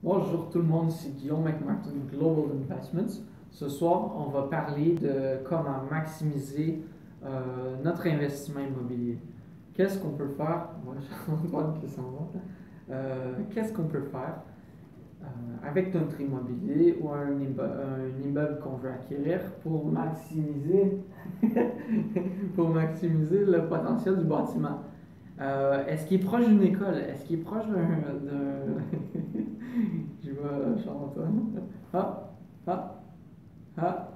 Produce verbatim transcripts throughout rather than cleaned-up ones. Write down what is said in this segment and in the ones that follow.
Bonjour tout le monde, c'est Guillaume McMartin Global Investments. Ce soir, on va parler de comment maximiser euh, notre investissement immobilier. Qu'est-ce qu'on peut faire? Moi, Antoine qui s'en va. Euh, Qu'est-ce qu'on peut faire euh, avec notre immobilier ou un, immo- un immeuble qu'on veut acquérir pour maximiser, pour maximiser le potentiel du bâtiment? Euh, est-ce qu'il est proche d'une école? Est-ce qu'il est proche d'un... d'un- Je vois Charles-Antoine. Ah, ah, ah.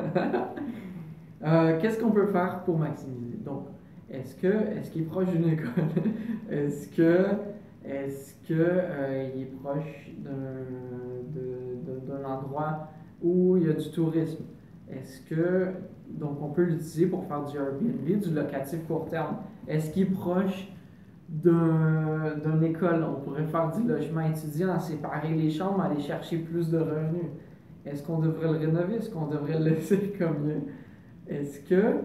Euh, qu'est-ce qu'on peut faire pour maximiser? Donc, est-ce que est-ce qu'il est proche d'une école? Est-ce que est-ce que euh, il est proche d'un de- de- d'un endroit où il y a du tourisme? Est-ce que donc on peut l'utiliser pour faire du Airbnb, du locatif court terme? Est-ce qu'il est proche d'un- d'une école? On pourrait faire du logement étudiant, séparer les chambres, aller chercher plus de revenus. Est-ce qu'on devrait le rénover? Est-ce qu'on devrait le laisser comme il est? Est-ce que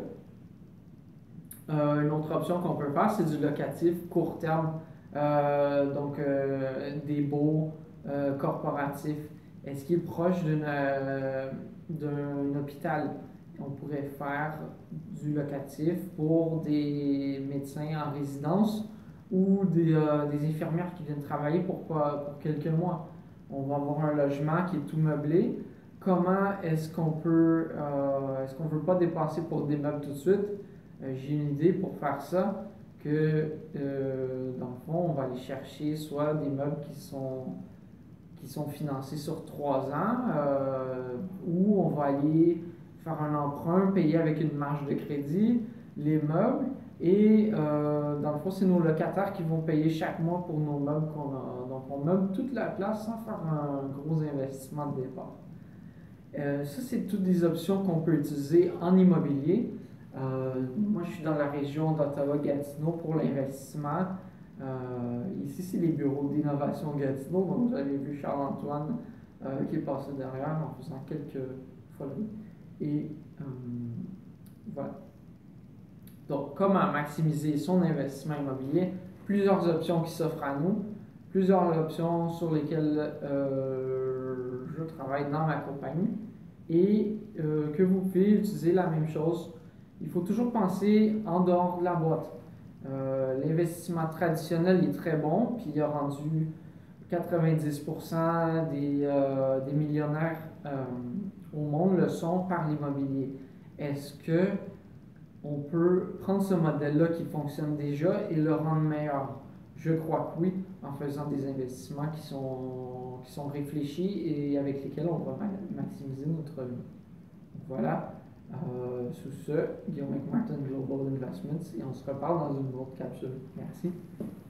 euh, une autre option qu'on peut faire, c'est du locatif court terme, euh, donc euh, des baux euh, corporatifs. Est-ce qu'il est proche d'une, euh, d'un hôpital? On pourrait faire du locatif pour des médecins en résidence ou des, euh, des infirmières qui viennent travailler pour, pas- pour quelques mois. On va avoir un logement qui est tout meublé. Comment est-ce qu'on peut, euh, est-ce qu'on ne veut pas dépenser pour des meubles tout de suite? Euh, j'ai une idée pour faire ça, que euh, dans le fond, on va aller chercher soit des meubles qui sont, qui sont financés sur trois ans, euh, ou on va aller faire un emprunt, payer avec une marge de crédit les meubles, et euh, dans le fond, c'est nos locataires qui vont payer chaque mois pour nos meubles qu'on a. Donc, on meuble toute la place sans faire un gros investissement de départ. Euh, ça, c'est toutes des options qu'on peut utiliser en immobilier. Euh, moi, je suis dans la région d'Ottawa-Gatineau pour l'investissement. Euh, ici, c'est les bureaux d'innovation Gatineau. Donc, vous avez vu Charles-Antoine euh, qui est passé derrière en faisant quelques folies. Et euh, voilà. Donc, comment maximiser son investissement immobilier? Plusieurs options qui s'offrent à nous, plusieurs options sur lesquelles euh, je travaille dans ma compagnie et euh, que vous pouvez utiliser la même chose. Il faut toujours penser en dehors de la boîte. Euh, l'investissement traditionnel est très bon, puis il a rendu quatre-vingt-dix pour cent des, euh, des millionnaires euh, au monde le sont par l'immobilier. Est-ce que on peut prendre ce modèle-là qui fonctionne déjà et le rendre meilleur? Je crois que oui, en faisant des investissements qui sont, qui sont réfléchis et avec lesquels on va maximiser notre revenu. Voilà. Euh, sous ce, Guillaume McMartin Global Investments et on se reparle dans une autre capsule. Merci.